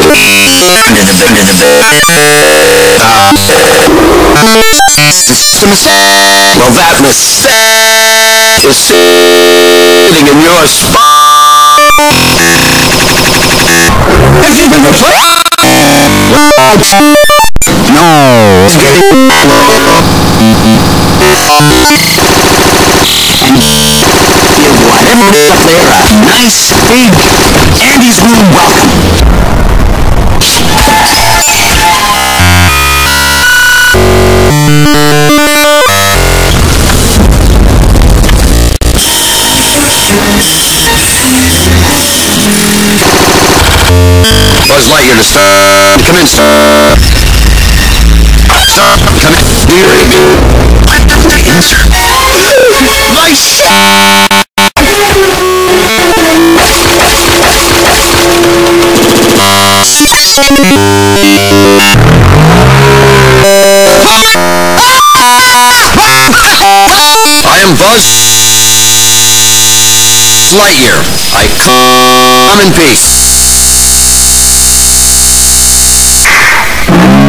Well, that mistake is sitting in your spine. Have you been replaced? No. And give whatever is up there a nice big Andy's room welcome. Buzz Lightyear to start. Come in, sir. Sir, come in. Here. Answer. Nice. I am Buzz Lightyear. I come in peace.